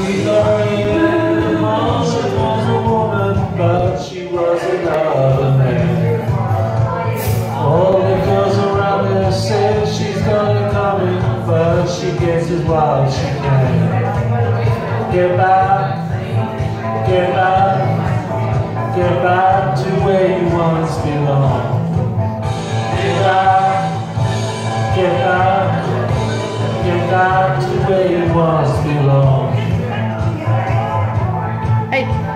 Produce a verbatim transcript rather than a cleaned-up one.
We thought the mom, she was a woman, but she was another man. All the girls around her say she's got it coming, but she gets it while she can. Get back, get back, get back to where you once belonged. Get back, get back, get back to where you once belonged. Hey.